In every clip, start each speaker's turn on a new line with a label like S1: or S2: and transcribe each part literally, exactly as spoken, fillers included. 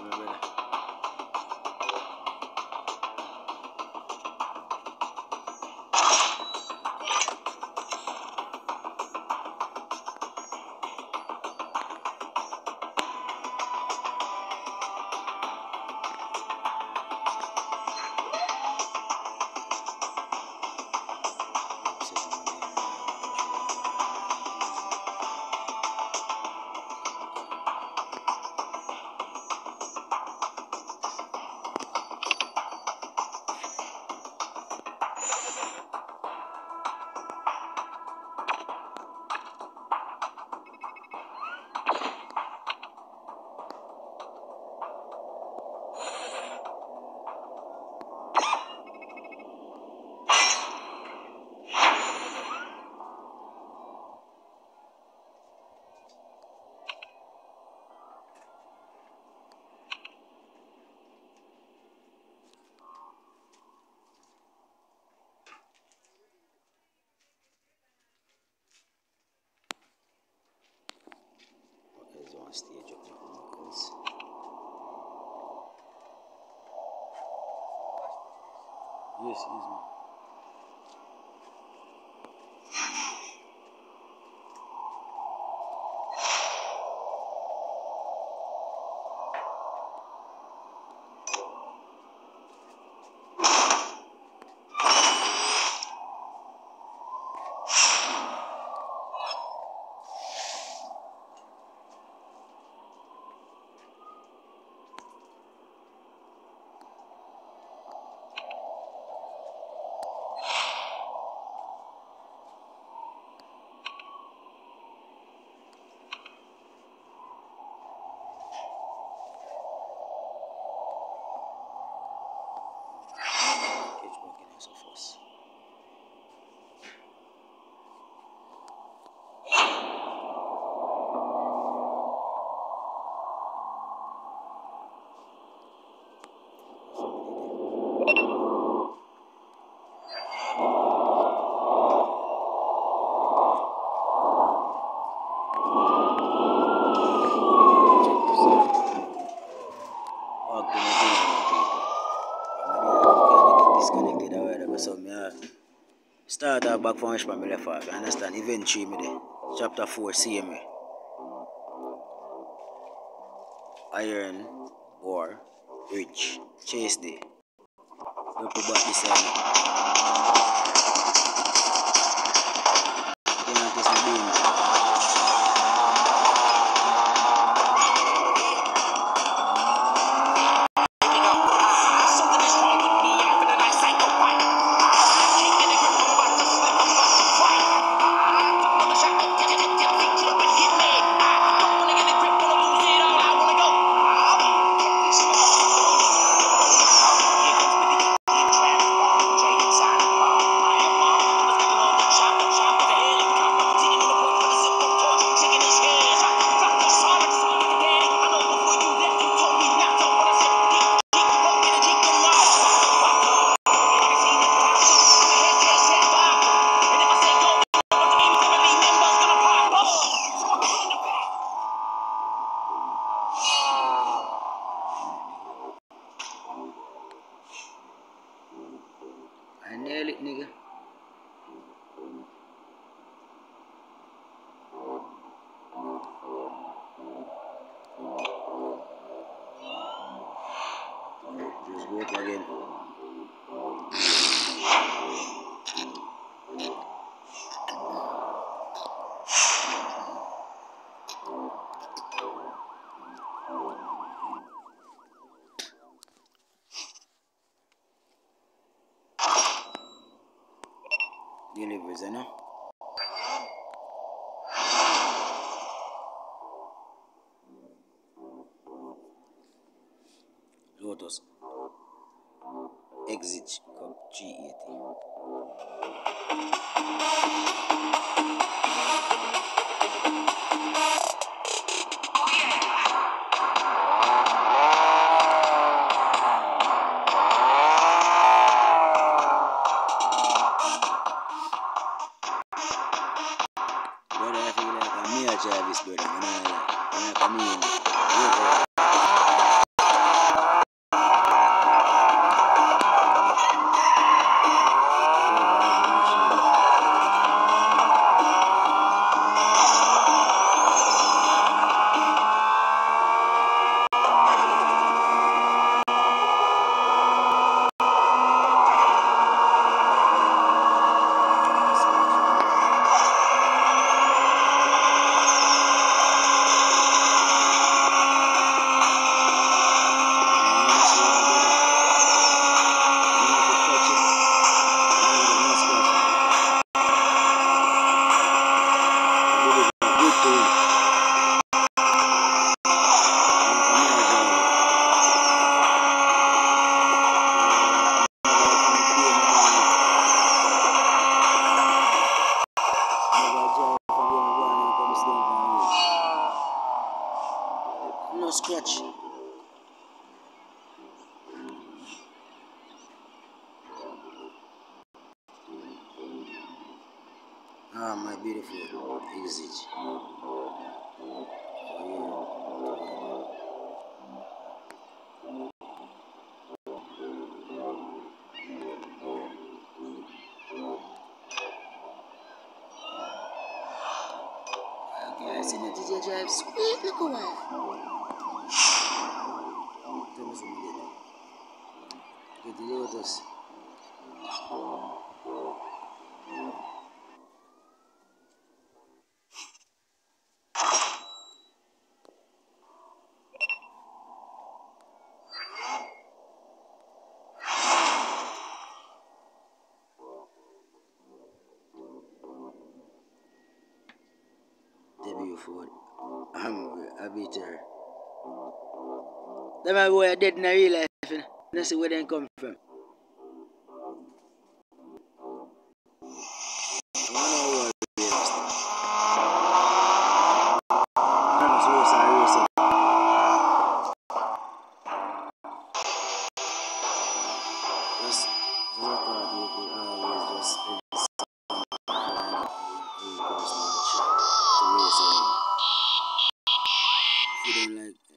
S1: my brother. There's one stage up now, because yes, yes, man. Catch back in us of us. So me uh, start uh, back from which part me left off. You understand? Event three me there. Chapter four, see me. Iron War Bridge. Chase day. We put back this side. You can't kiss me being there. I nail it, nigga. Just go up again. Deliveries, you know? Lotus Exit Cup G eighty. Brother, I feel like I'm here, Jarvis, brother. You know, like, I'm in. scratch. Ah, my beautiful exit. Okay, I see the D J drive sweet look away. Tell me something get that. Get the Lotus. W Ford. I'm a beater. Them are boy dead in a real life. You know? Let's see where they come from. I wanna know what it is. I'm just racing and racing. Just, just I thought you could always just spend some time in personal shit to race around. If you don't like them,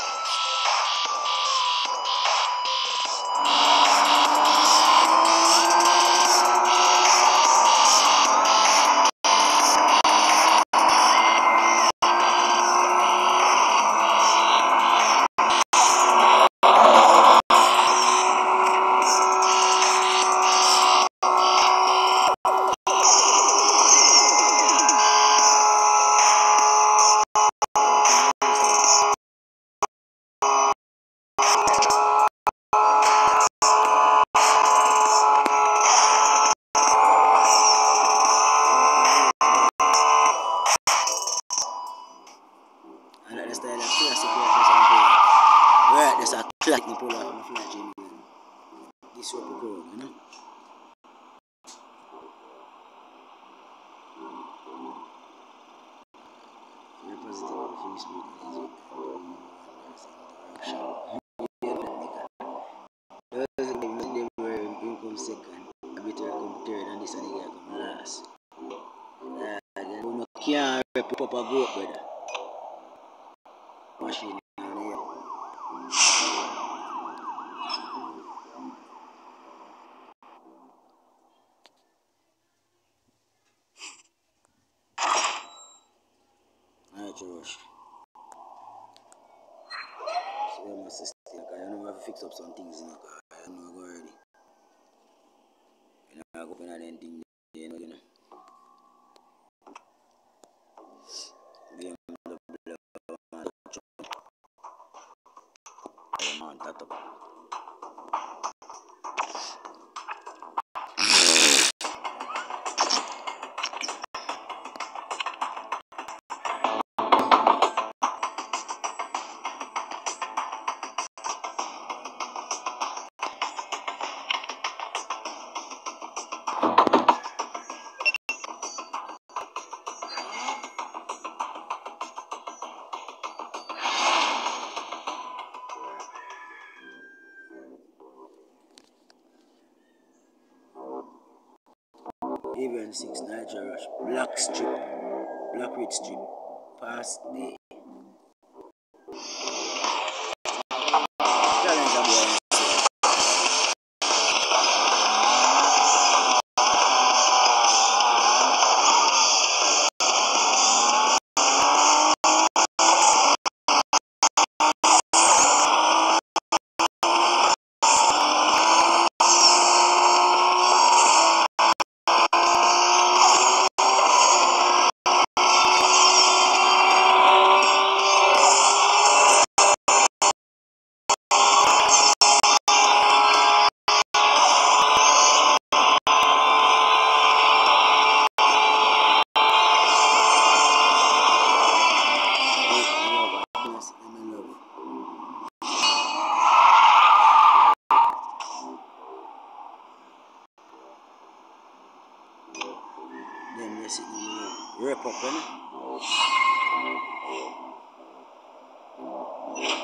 S1: and that's the style of classic right there, some pull off. Right, that's a classic me pull off on the fly Jimmy. This what we call, you know? Very positive on free speed energy and doing interaction. Those they were income second, a bit come third, and this and the guy come last. Uh, again, we no can't rep up a goat, brother. Machine on here. Alright, Josh. So you must stay, because you know we have to fix up some things, you know, because I know I go already. You know, I go open and then thing, you know, you know. B M W and man, that up. Even six Niger Rush, Black Strip, Black Ridge Strip, past the Challenger boy. Then they sit in the rep up, you know?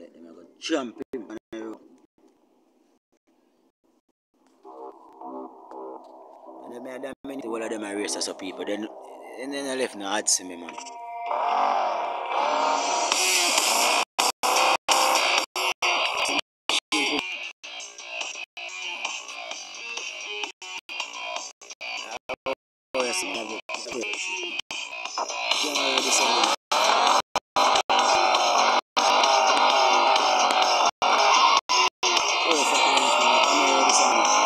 S1: let them go jump him on the road. And then I had many all of them are racers of people. Then and then I left no odds to me, man. Oh yes, I have it. Can't already say it. Oh, fuck it, I'm already saying it.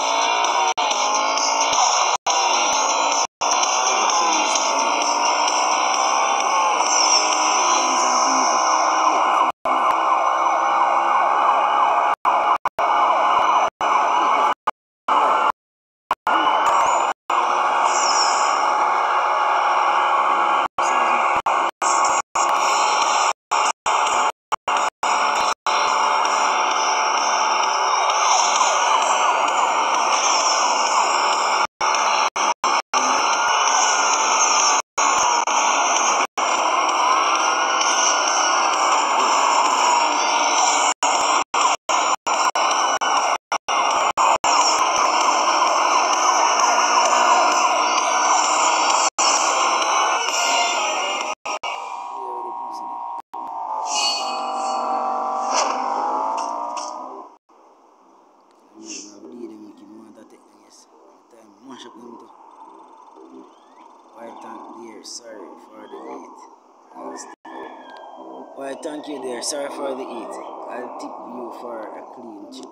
S1: Why thank you there, sorry for the eat. I'll tip you for a clean chip.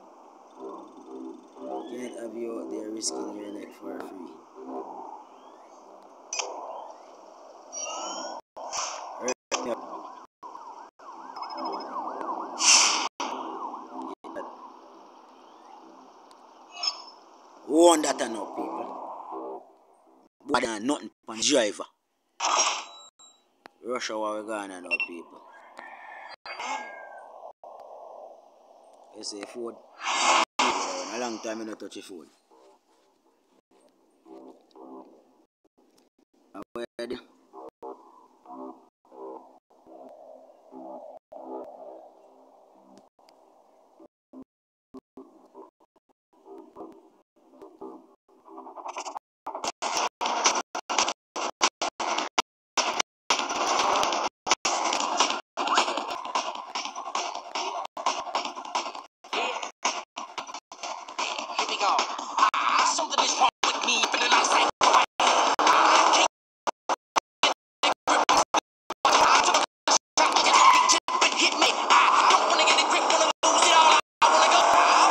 S1: Can't have you out there risking your neck for free. Right, yeah. One that I know, people. But uh, nothing on driver. Rush hour we gone now, people. You say food. A long time I don't touch your food. Where something is wrong with me, but then I say hit me. I don't wanna get it quick, wanna lose it all. I wanna go.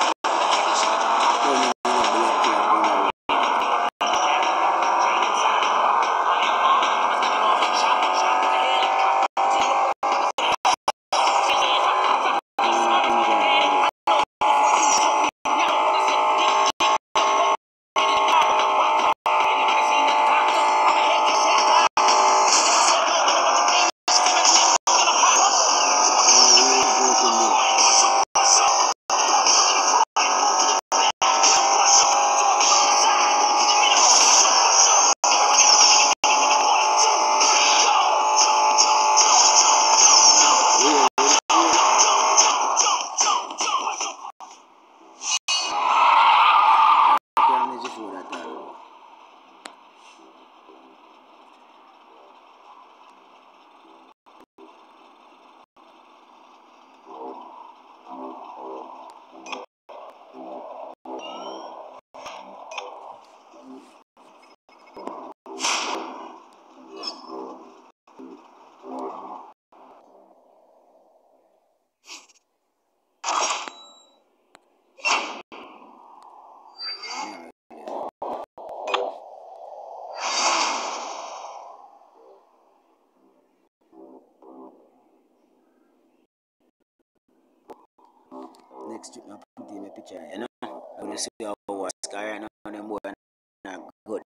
S1: Next trip, I put in a picture, you know. I will see how was sky and all them boy not good.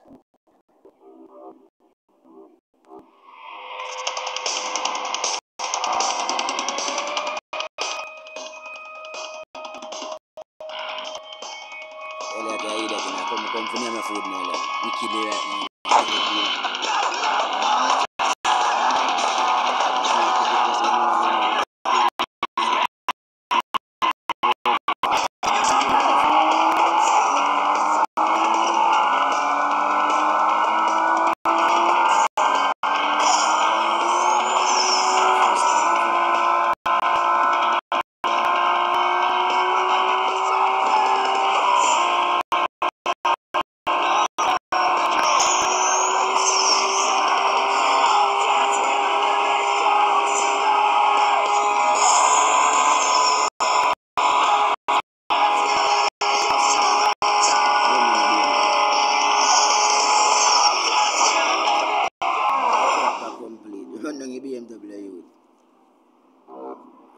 S1: Like I eat that and I come come for me my food now like wickedly right now.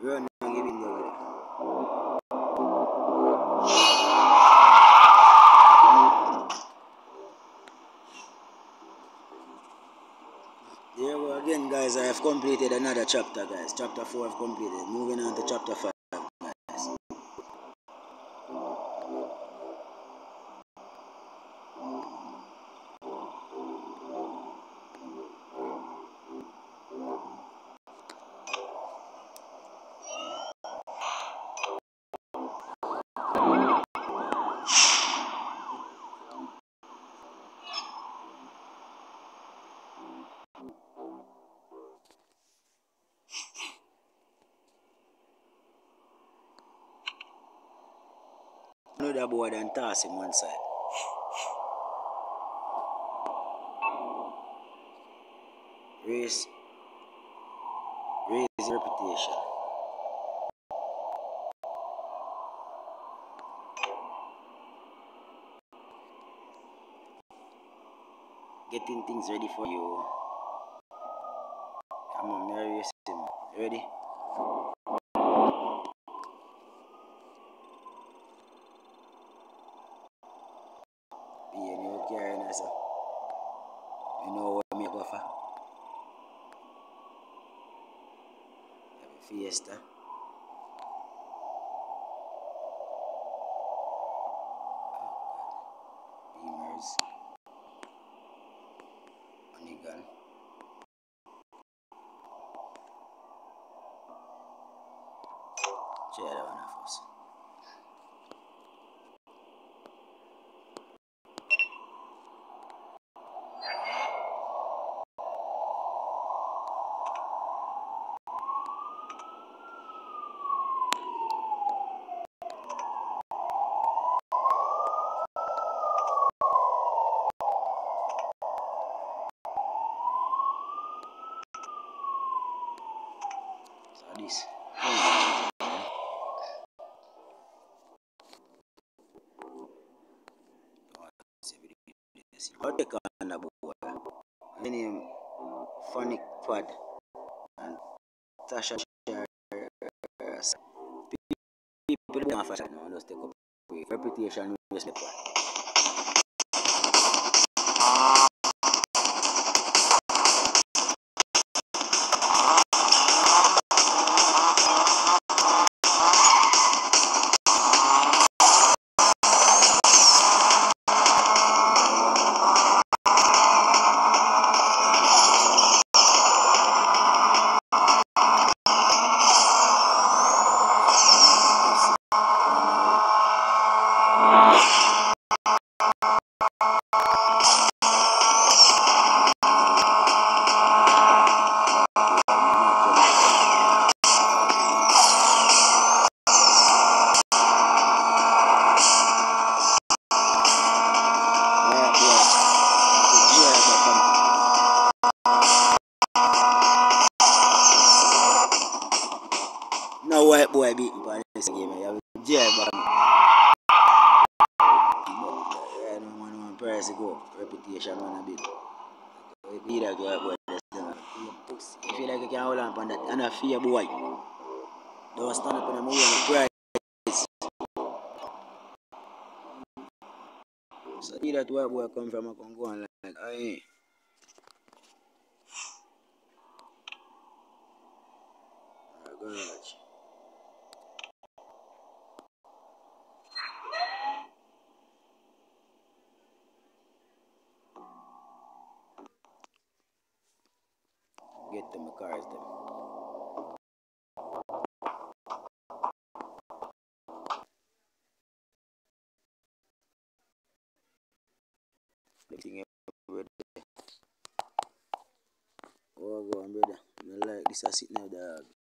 S1: Run and give him the There we go again, guys. I have completed another chapter, guys. Chapter four I've completed. Moving on to chapter five, guys. Another board and toss him one side. Raise, raise his reputation. Getting things ready for you. Come on, Mary, raise him. Ready? Be a new carrying us. You know what me go for? Fiesta. Beamers. Onigan. Share that one of us. So this. I'll take on the board. My name Phonic Pad and Tasha Shares. People don't have no, just take up reputation with the pad. No white boy beat me for this game. I have a jail back. I don't want one price to go. Reputation one a bit. If you like white boy, if you like you can hold on on that. And a fear boy. Don't stand up in the movie and price. So see that white boy come from, I can go on like, aye. Garage. Get to my cars then. Everything everywhere there. Oh, go on, brother. I like this, I sit now, dog.